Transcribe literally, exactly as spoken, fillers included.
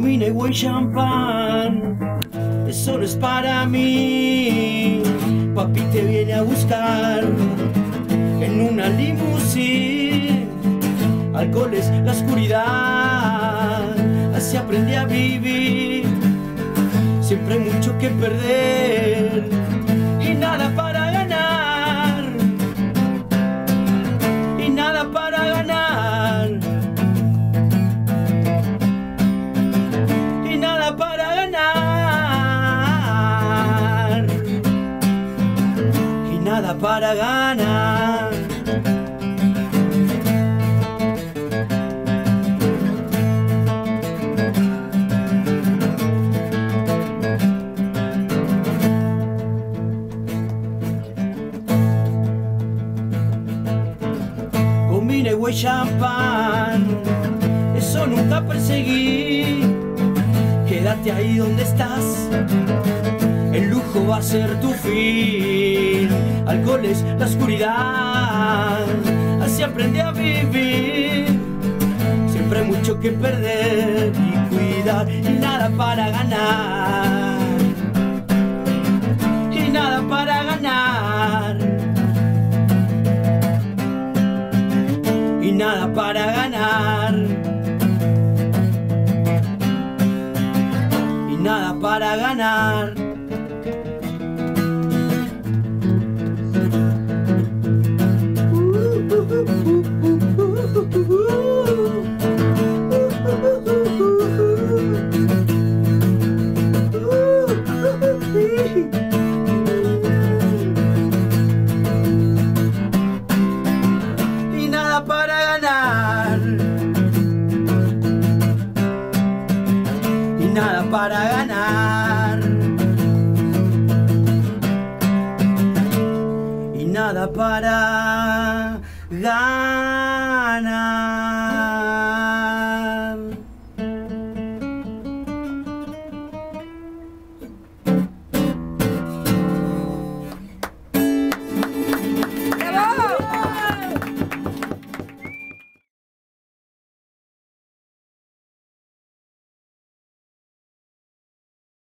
Comida y buen champán, eso no es para mí. Papi te viene a buscar en una limusina. Alcohol es la oscuridad, así aprendí a vivir. Siempre hay mucho que perder y nada para ganar, y nada para ganar, y nada para ganar, y nada para ganar. Comida y buen champán, eso nunca perseguí. Quédate ahí donde estás, el lujo va a ser tu fin. Alcohol es la oscuridad, así aprendí a vivir. Siempre hay mucho que perder y cuidar, y nada para ganar, y nada para ganar, y nada para ganar, y nada para ganar. Y nada para ganar, y nada para ganar, y nada para